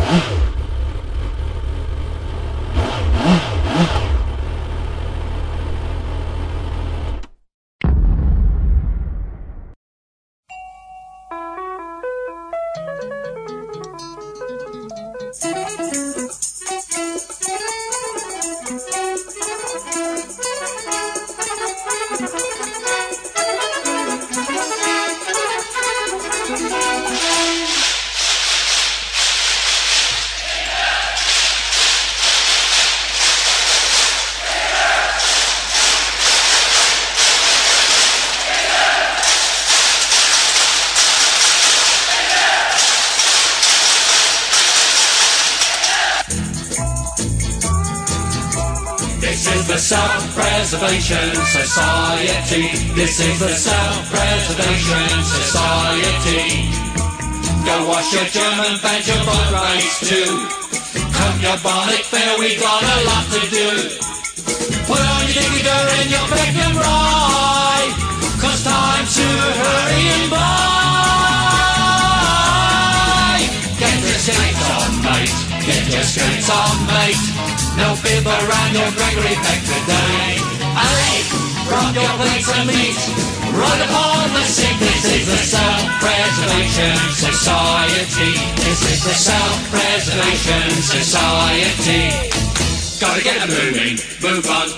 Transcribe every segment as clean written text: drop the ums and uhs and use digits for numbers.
The Self-Preservation Society. This is the Self-Preservation Society. Go wash your German veg, your boat race too. Comb your bonnet fair, we got a lot to do. Put on your digger and your peck and ride, 'cause time to hurry and buy. Get your skates on, mate. Get your skates on, mate. No bib around your Gregory Peck today. Hey, grab your plates and meat, right upon the sink. This is the Self-Preservation Society. This is the Self-Preservation Society. Gotta get a moving, move on.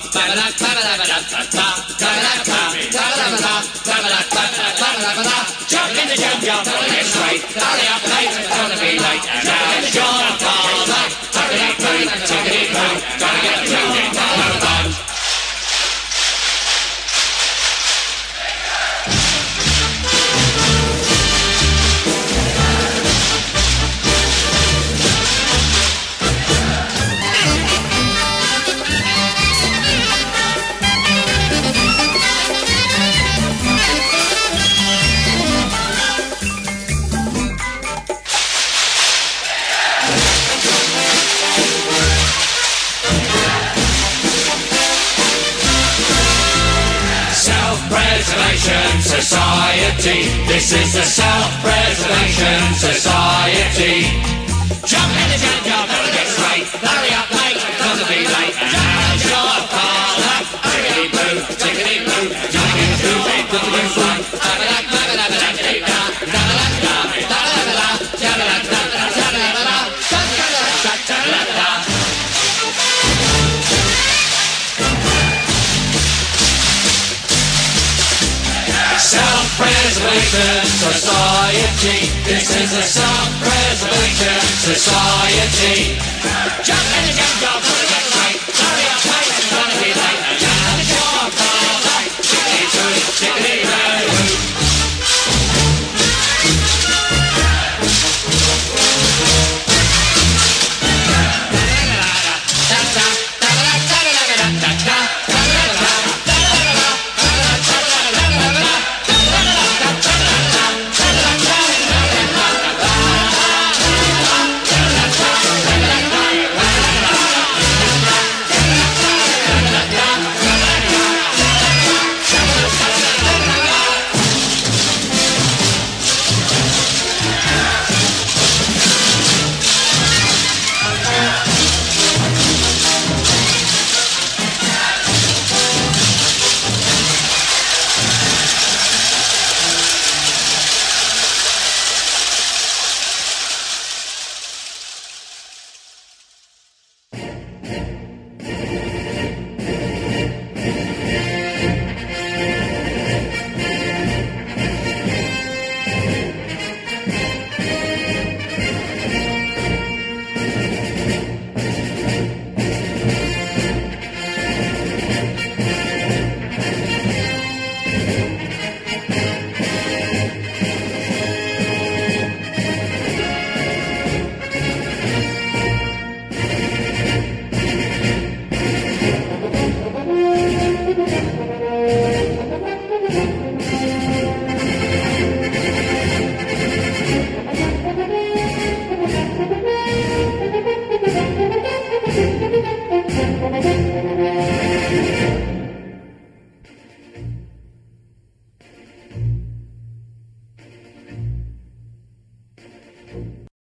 Jump in the junkyard, get straight. Hurry up, mate, it's gonna be late. And now it's your father. Tickety boo, tickety boo. Gotta get a moving, move on. Self-Preservation Society. This is the Self-Preservation Society. Jump in the junkyard, gotta get straight. Hurry up, mate, it's gonna be late. And how's your father? Tickety boo, tickety boo. Tickety boo, tickety boo. Self-Preservation Society. This is the Self-Preservation Society. Jump in the junkyard, gotta get straight. Hurry up, mate, it's gonna be late. And how's your father? Tickety boo, tickety boo.